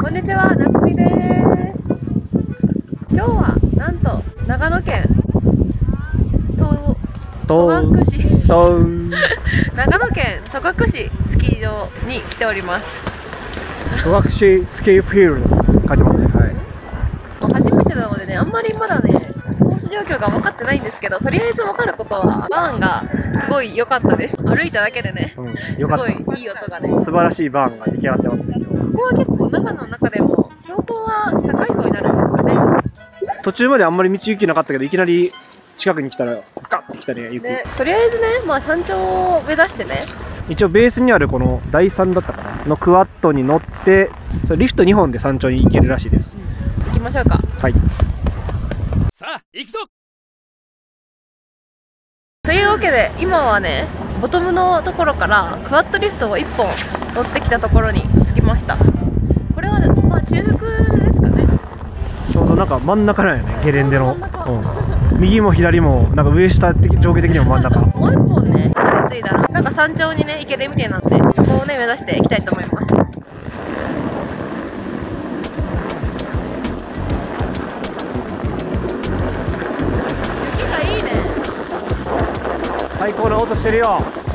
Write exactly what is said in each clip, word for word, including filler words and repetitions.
こんにちは、なつみです。今日はなんと長野県戸隠市長野県戸隠市スキー場に来ております。 戸隠スキーフィールド書いてますね。はい。 初めてなのでね、あんまりまだねコース状況が分かってないんですけど、とりあえず分かることはバーンがすごい良かったです。歩いただけでね、うん、すごいいい音がね、 素晴らしいバーンが出来上がってますね。 ここは結構長野の中でも標高は高い方になるんですかね。 途中まであんまり道行きなかったけど、いきなり近くに来たらガッて来たね、雪。 ね、とりあえずね、まあ山頂を目指してね、 一応ベースにあるこのだいさんだったかなのクワッドに乗って、それリフトにほんで山頂に行けるらしいです。 うん、行きましょうか。 はい。 さあ行くぞ。 というわけで今はね、ボトムのところからクワッドリフトをいっぽん乗ってきたところに着きました。これは、ね、まあ中腹ですかね。 ちょうどなんか真ん中なんやね、ゲレンデの、うん、右も左もなんか上下的上下的にも真ん中。 もういっぽんね、これで着いたらなんか山頂にね行けるみたいなんで、そこをね目指していきたいと思います。雪がいいね。 最高な音してるよ。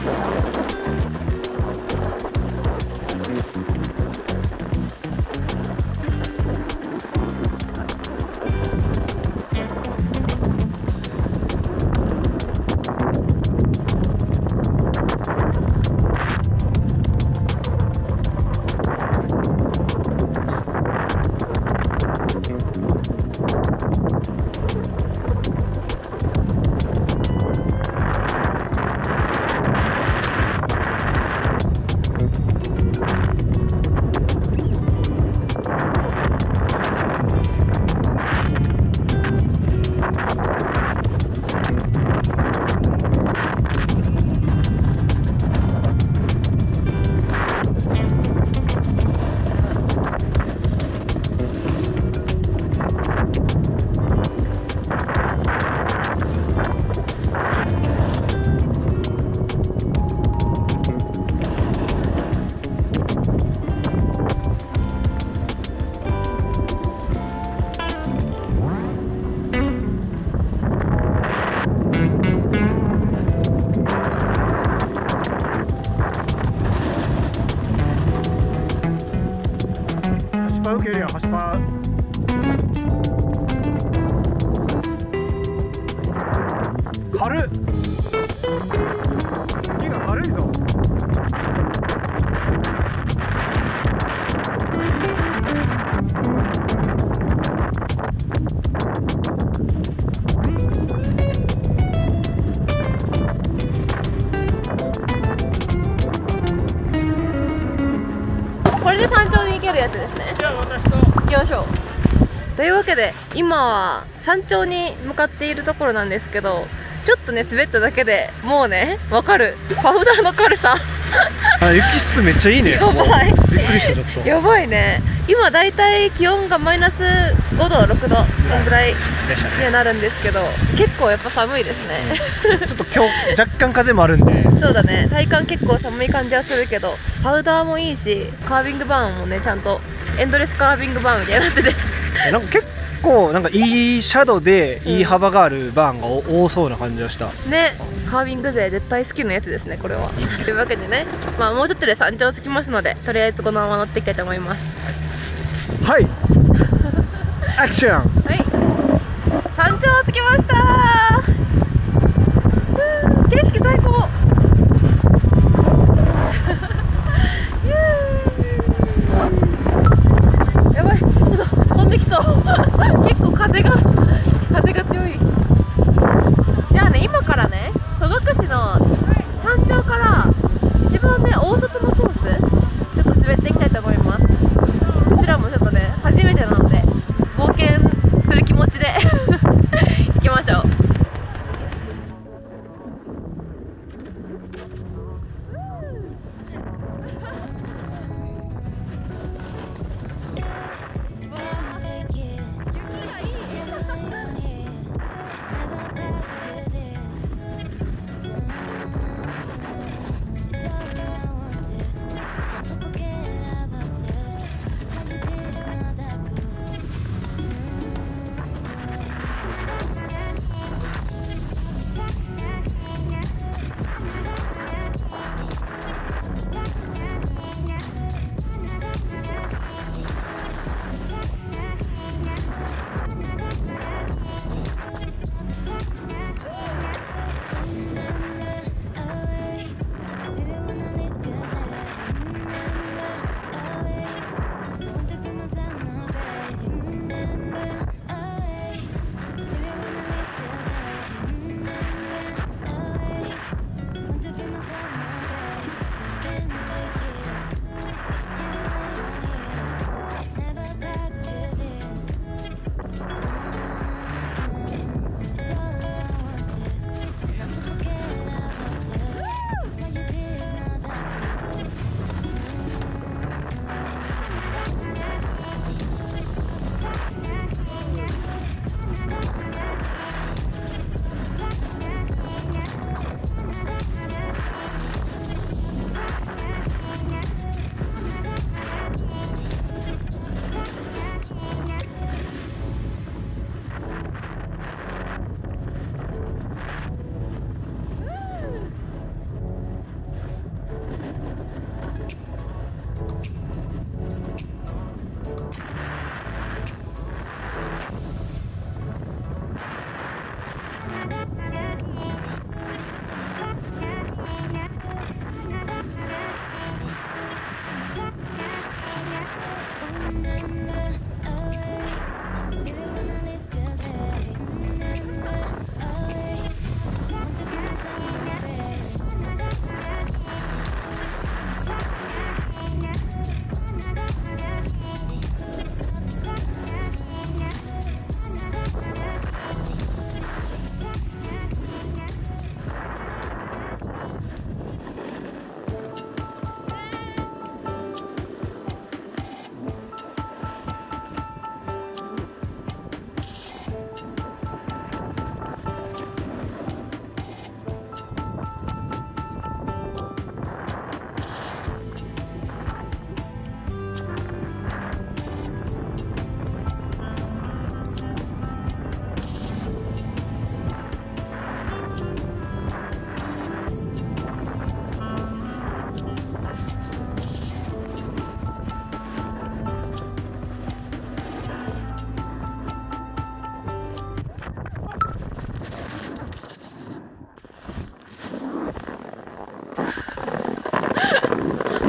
受けるよ、橋パ軽っ。木が軽いぞ。 これで山頂に行けるやつですね。 じゃあ私と行きましょう。というわけで今は山頂に向かっているところなんですけど、ちょっとね滑っただけでもうねわかるパウダーの軽さあ、雪質めっちゃいいね。 やばい、 びっくりした。ちょっとやばいね。今だいたい気温がマイナスごどろくど、そんぐらいにはなるんですけど、結構やっぱ寒いですね、 うん、ちょっと今日若干風もあるんでそうだね、体感結構寒い感じはするけど、パウダーもいいし、カービングバーンもねちゃんとエンドレスカービングバーンみたいになっててなんか結構なんかいいシャドウでいい幅があるバーンが多そうな感じがした、 うん、ね、カービング勢絶対好きなやつですね、これは。というわけでね、まあもうちょっとで山頂着きますので、とりあえずこのまま乗っていきたいと思います。 はい、アクション。 はい、山頂着きましたー。景色最高やばい、飛んできそう結構風が風が強い。じゃあね、今からね戸隠の山頂から一番ね大外のコースちょっと滑っていきたいと思います。こちらもちょっとね初めてなので冒険する気持ちで行きましょう。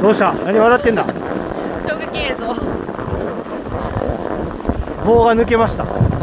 どうした？何笑ってんだ？ 衝撃映像。 棒が抜けました。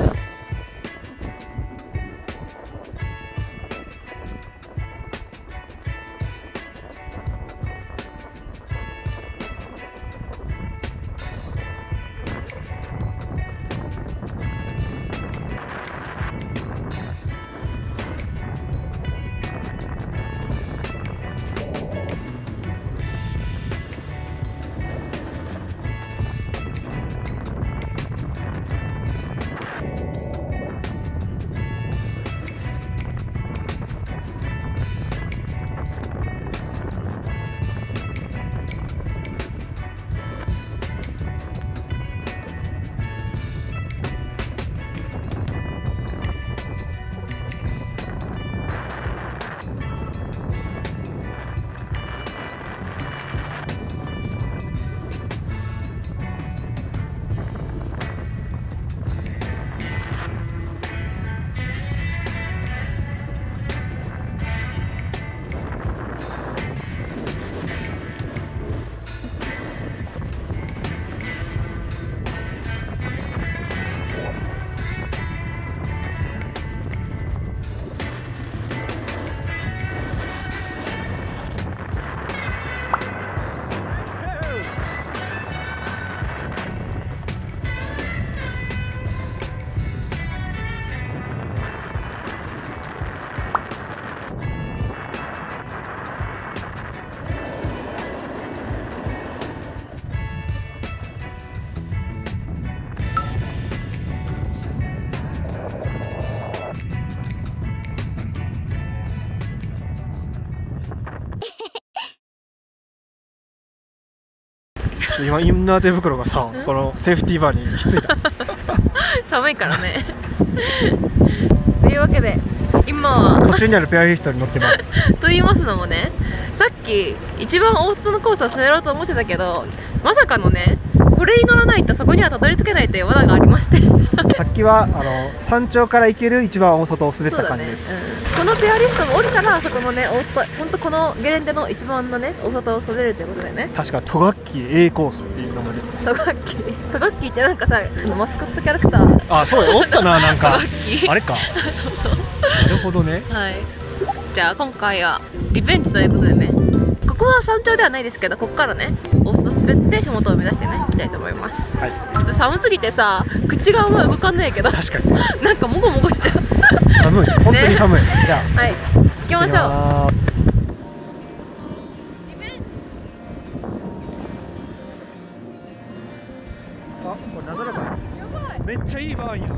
今インナー手袋がさ、このセーフティーバーにひっついた。 寒いからね。というわけで今は途中にあるペアリフトに乗ってます。 と言いますのもね、さっき一番大外のコースを滑ろうと思ってたけど、まさかのね、これに乗らないとそこにはたどり着けないという罠がありまして。 さっきはあの山頂から行ける一番大外を滑った感じです。 ね、うん、このペアリフトが降りたらそこのね、大外、本当このゲレンデの一番のね、大外を滑れるということだよね。 確かトガッキー A コースっていう名前ですね。 トガッキー、トガッキーってなんかさ、あのマスコットキャラクター。 あ、そうよ、おったな、なんか。 トガッキー。 あれか。 そうそう。 なるほどね。 はい。じゃあ今回はリベンジということでね、ここは山頂ではないですけど、ここからね、大外滑って麓を目指してね、行きたいと思います。 はい。 ちょっと寒すぎてさ、口があんま動かんないけど、 確かに。 なんかもごもごしちゃう。 寒い、本当に寒い。じゃあ、 はい、行きましょう。 行きます。あ、これなだらか。めっちゃいいバーンや。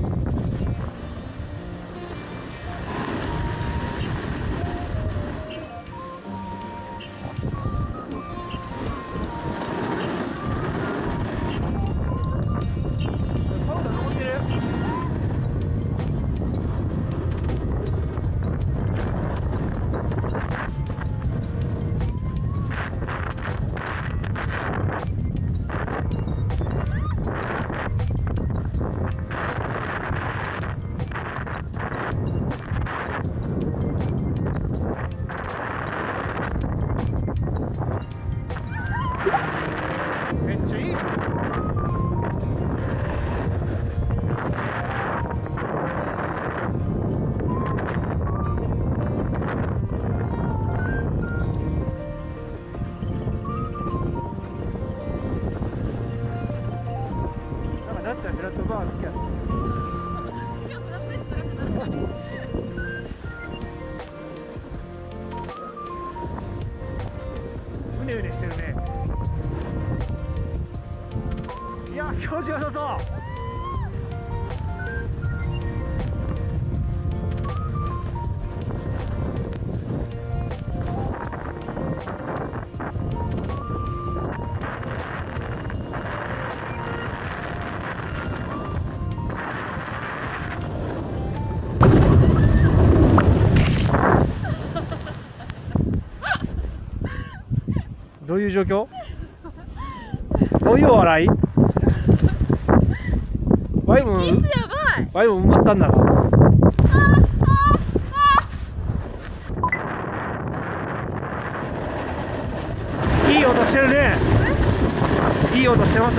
めっちゃいい。なんかなっちゃんブラッドバー好きやった。うねうねしてるね。いや、気持ちよさそう。どういう状況？どういう笑い？ワイもやばい。 ワイも埋まったんだな。いい音してるね。 いい音してますね。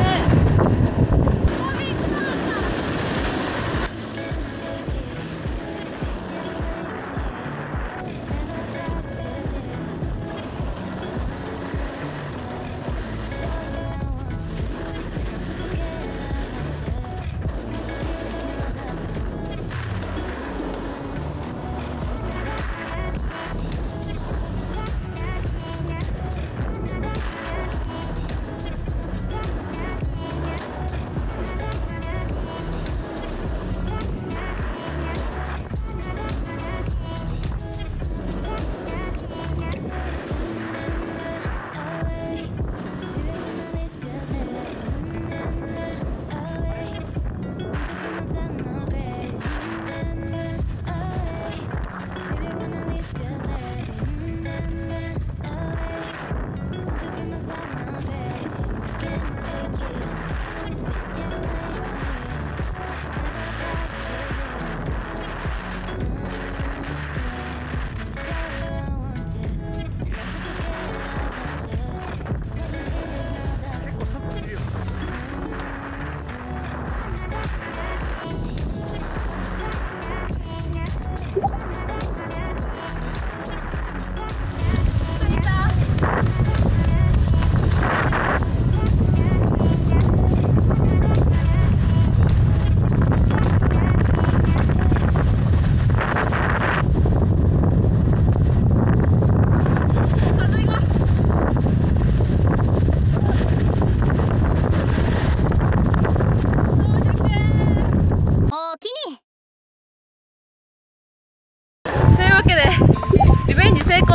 というわけでリベンジ成功。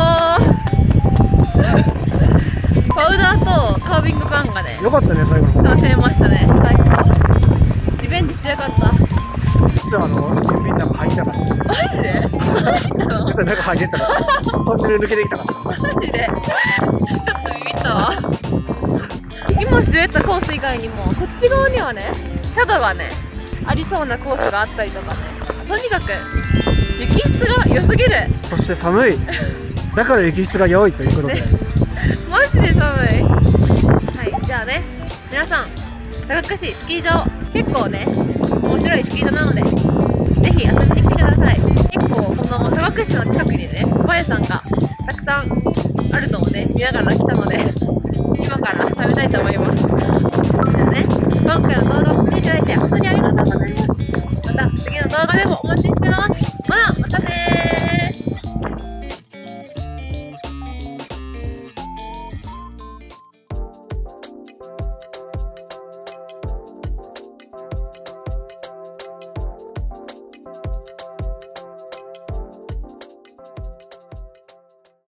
パウダーとカービングバンがねよかったね、最後の方。 完成ましたね。最高。リベンジしてよかった。 実はあのピンナが入ったから。 マジで？入ったの？ 実は中入ってたから。トンネル抜けてきたから。 マジで？ちょっとビビったわ。今滑ったコース以外にもこっち側にはねシャドウがねありそうなコースがあったりとかね。とにかく雪質が良すぎる。 そして寒い。だから雪質が良いということで。 マジで寒い。はい、じゃあね、皆さん、高久市スキー場、結構ね、面白いスキー場なので、ぜひ遊びに来てください。結構、この高久市の近くにね、蕎麦屋さんがたくさんあるのをね、見ながら来たので、今から食べたいと思います。じゃあね、今回の動画を見ていただいて、本当にありがとうございます。また次の動画でもお待ちしてます。